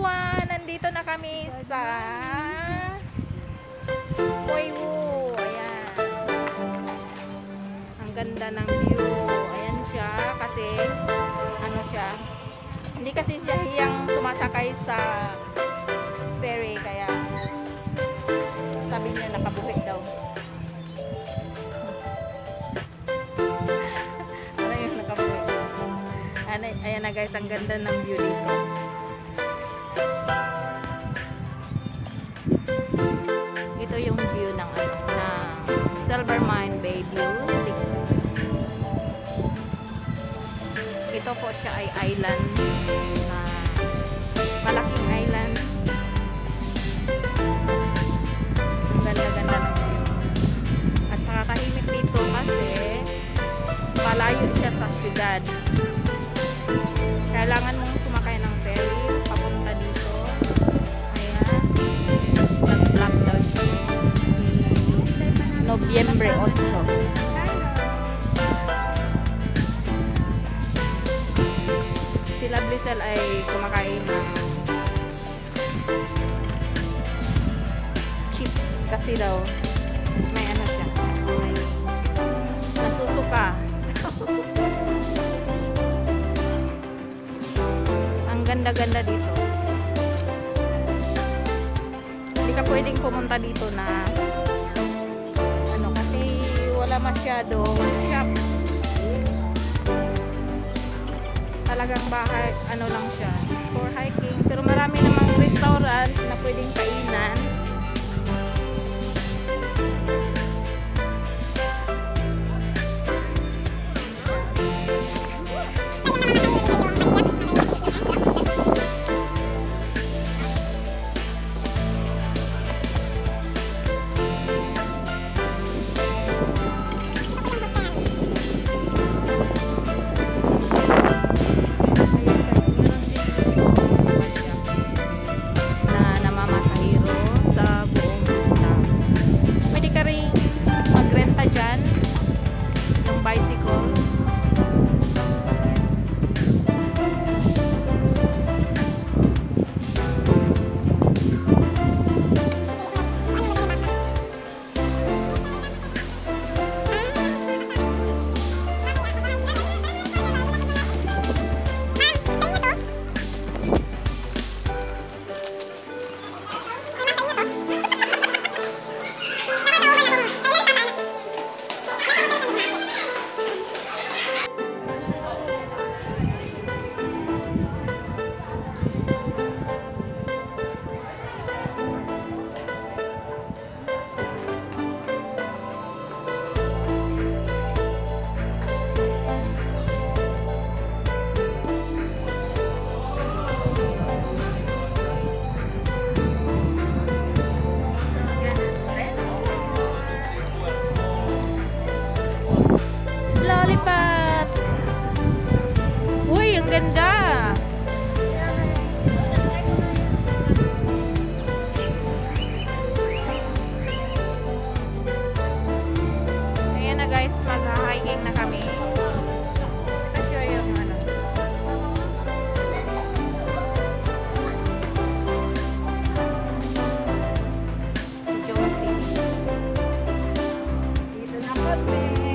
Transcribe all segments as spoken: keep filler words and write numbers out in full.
everyone! Nandito na kami sa Huiwu. Ayan. Ang ganda ng view. Ayan siya. Kasi, ano siya, hindi kasi siya hiyang sumasakay sa ferry. Kaya, sabi niya nakabuhi daw. Ano yung nakabuhi? Ayan na guys, ang ganda ng view dito. Ito yung view ng ano, ng Silvermine Bay View. Ito po siya ay island, uh, malaking island. Ang ganda-ganda ng view. At nakakahimik dito kasi malayo siya sa syudad. Kailangan mong sumakay ng ferry papunta dito. Ayan. Nag-block daw siya. Nobyembre eight. Sila Blisel ay kumakain ng chips kasi daw may ano siya. May nasusuka. Ang ganda-ganda dito. Hindi ka pwedeng pumunta dito na ano kasi wala masyado shop. Talagang bahay, ano lang siya for hiking. Pero marami namang restaurant na pwedeng kainan. Lollipop! Uy, ang ganda! Ayan na guys, mag-hiking na kami. Kasi yung ano. Jones City. Dito na kami.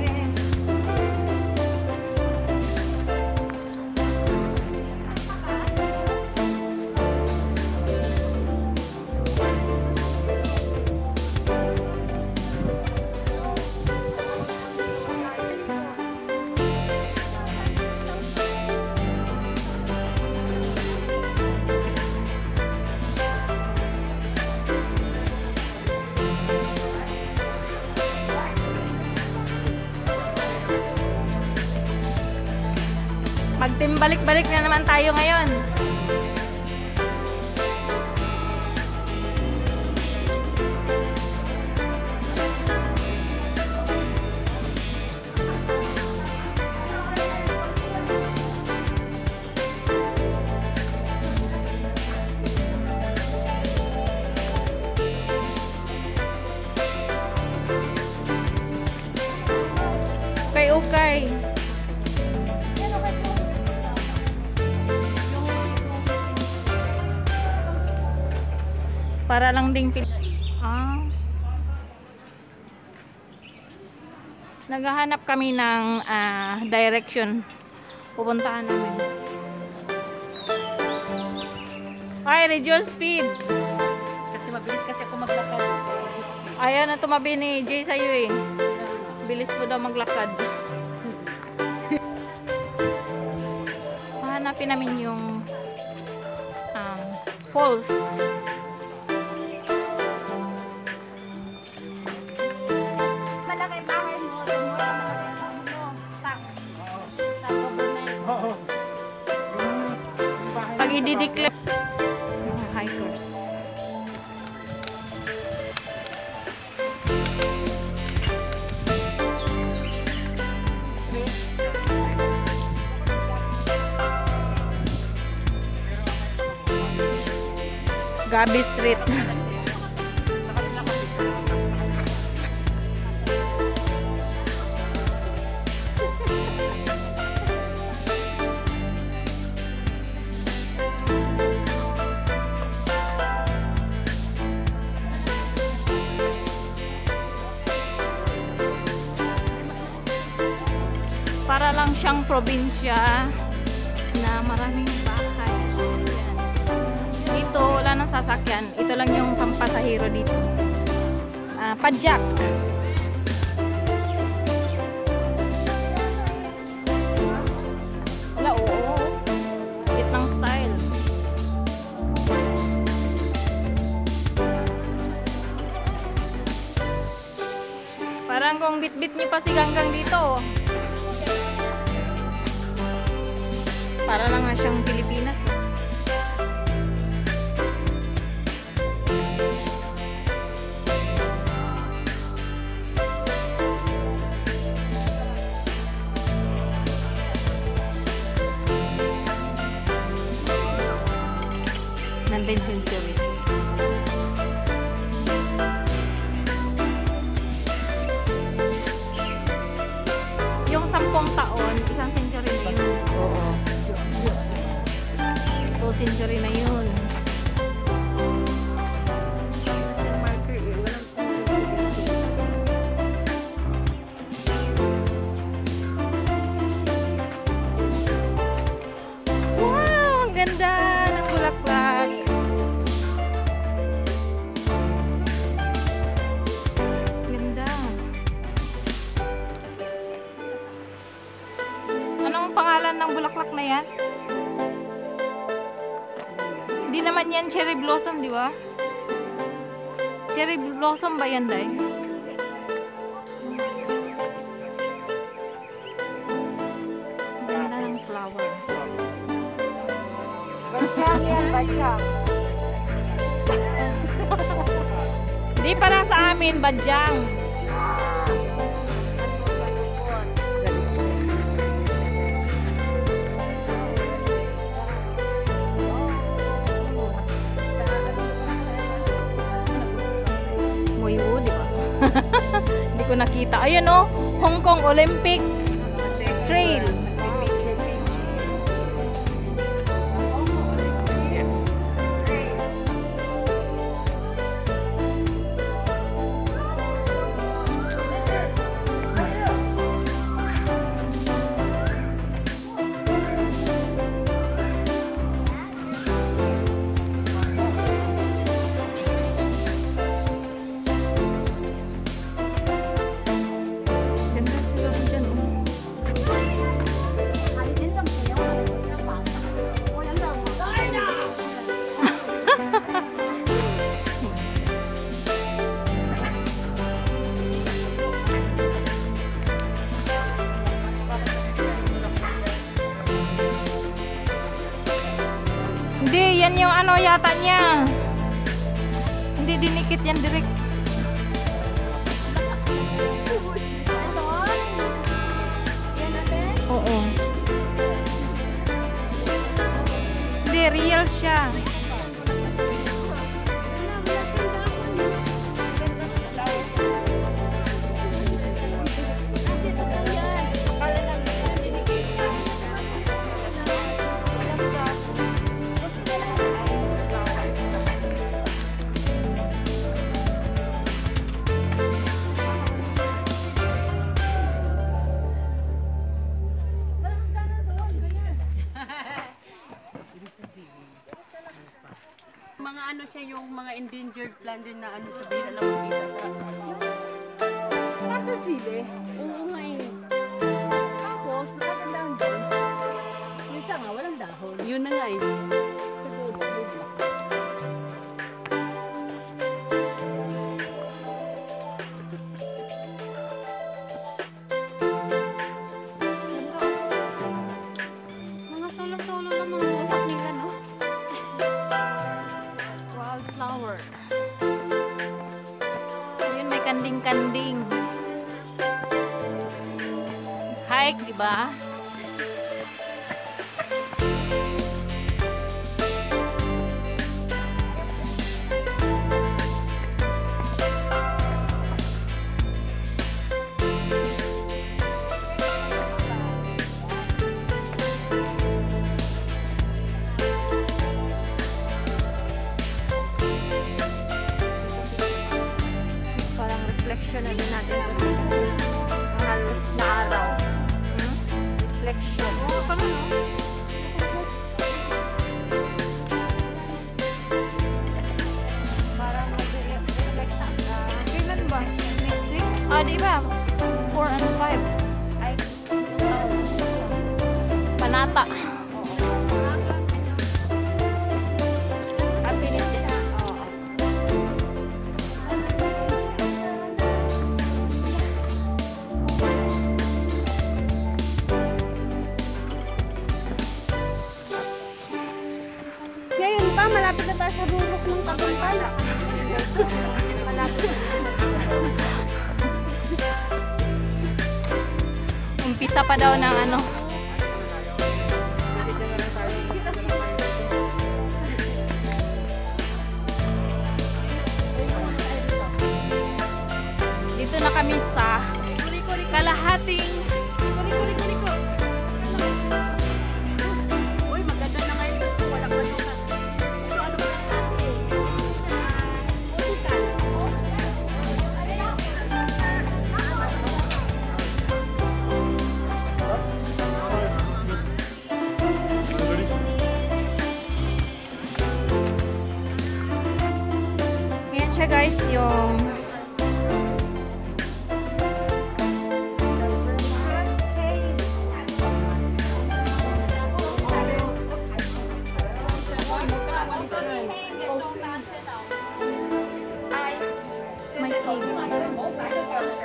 Magtimbalik-balik na naman tayo ngayon. Okay, okay. Para lang ding ah. Naghahanap kami ng uh, direction. Pupuntahan namin. Ay, reduce speed. Kasi mabilis kasi ako maglakad. Ayaw na tumabi ni Jay sa'yo eh. Bilis mo daw maglakad. Hanapin namin yung um, falls. Malaki bahay mo, tumura mo, tax. Sa government. Oo. Pag i-declare mga hikers. Gabi Street. Para lang siyang probinsya na maraming bahay. Dito wala nang sasakyan. Ito lang yung pampasahero dito. Uh, Padjak. Wala, oo. Vietnam style. Parang kung bit-bit niyo pa si Ganggang dito. Para lang nga siyang Pilipinas. Nandun century. Yung sampung taon, isang century na yun. Oo. So, century na yun. Wow! Ang ganda ng bulaklak. Ganda. Anong pangalan ng bulaklak na yan? Hindi naman yan cherry blossom, di ba? Cherry blossom ba yan, Day? Ganda ng flower. Basyang yan, basyang. Di para sa amin, badyang. Moyo, di ba? Hindi ko nakita. Ayun o, Hong Kong Olympic Trail. Hindi, yan yung ano yata niya. Hindi dinikit yan direct. Oo. Hindi, real siya. mga ano siya, yung mga endangered plant din na ano sa bila lang makita sa. Nasa sili. Oo nga eh. Tapos, nakagandaan doon. Minsan nga, walang dahon. Yun na nga eh. Mga solo-solo lang mga bulak nila, no? Wildflower. Ayun, may kanding-kanding. Hike, di ba? Parang reflection na din natin ito. Mahal na araw. Hmm? Reflection. Oo, oh, parang no? Parang mag-reflect na. Kailan ba? Next week? Ah, di ba? four and five. Ay, Panata. Ability na. Oo. Ngayon pa, malapit na tayo sa rurok ng Tagumpala. Malapit na. Umpisa pa daw ng ano. Dito na kami sa kalahating Uy, maganda na ngayon ito. Wala pa doon. So, ano ba natin? Yan siya guys, yung may cave.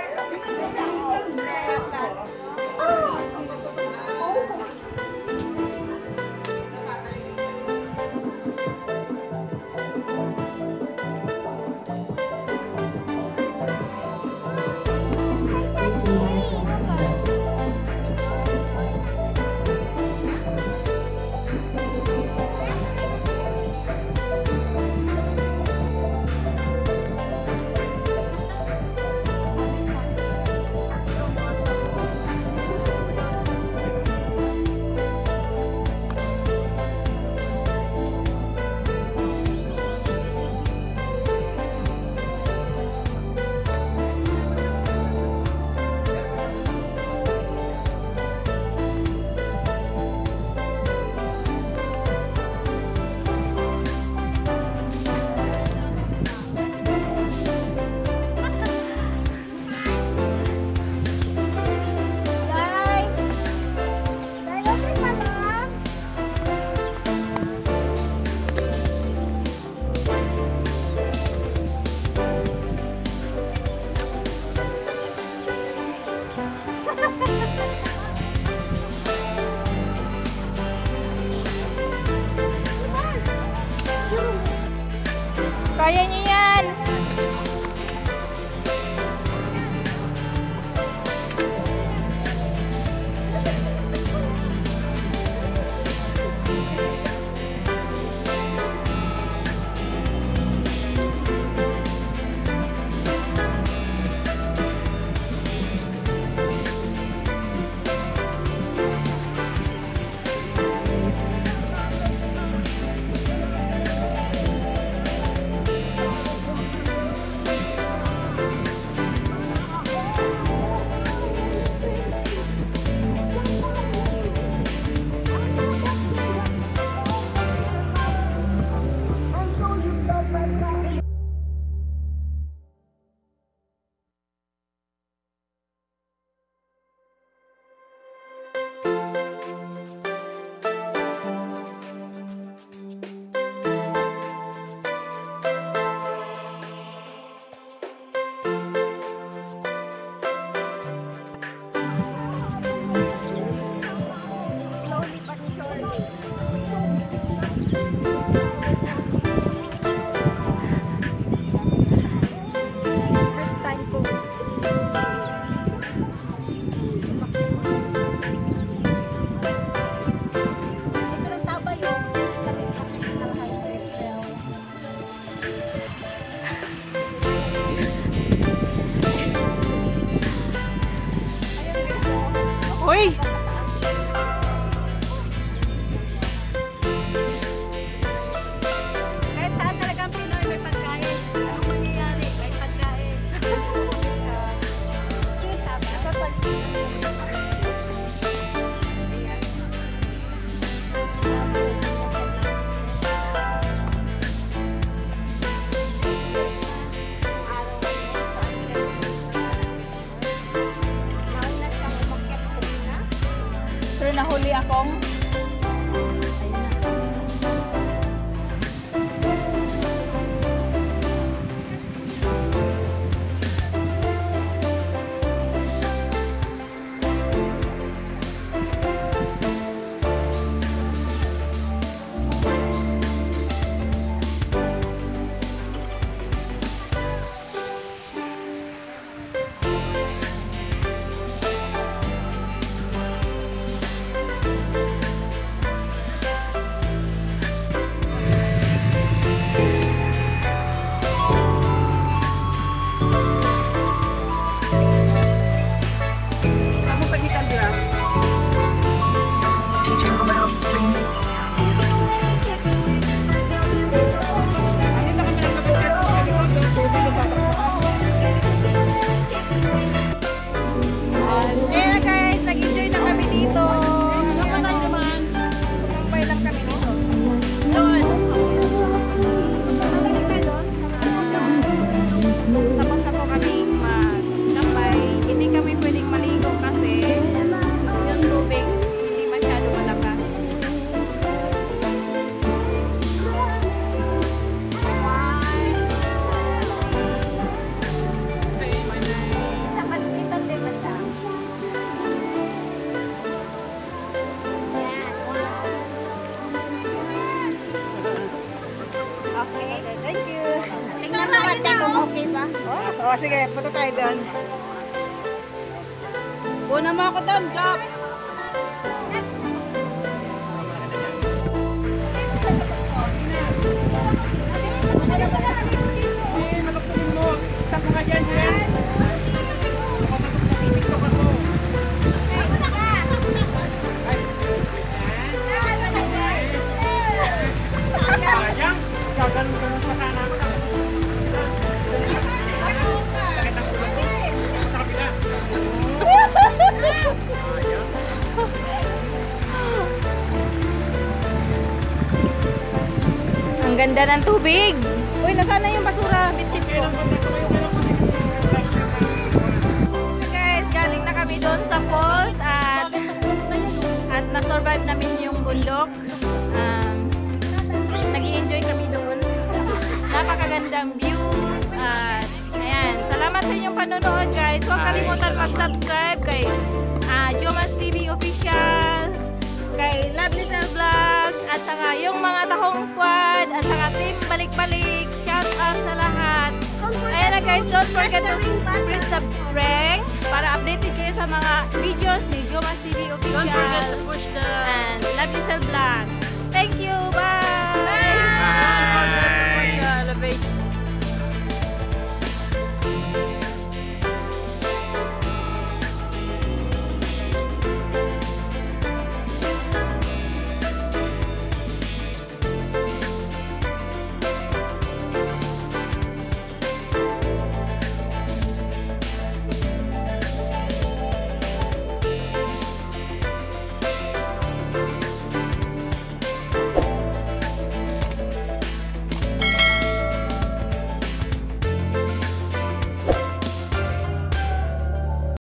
Kaya niyo yan! kangkong. Ayun na. Kamu pagitan dia. Ayan guys, nag-enjoy na kami dito. Kumampay lang kami dito. Doon. Tapos na po kami magkampay. Hindi kami pwedeng maligo kasi yung tubig hindi masyado malakas. Okay, thank you. Tingnan natin kung okay ba. Oh, oh, sige, punta tayo doon. Una mo ako doon, Jack. Ang ganda ng tubig. Uy, nasaan na yung basura? Bitit ko. Guys, galing na kami doon sa falls at at na-survive namin yung bundok. Um, Nag-i-enjoy kami doon. Napakagandang views at ayan. Salamat sa inyong panonood guys. Huwag kalimutan mag-subscribe kay uh, Jomas T V Official, kay Love Little Vlogs, at saka yung mga Tahong Squad, at saka Team Balik-Balik. Shout out sa lahat. Ayan na guys, don't forget to press the ring para updated kayo sa mga videos ni Jomas T V Official. Don't forget to push the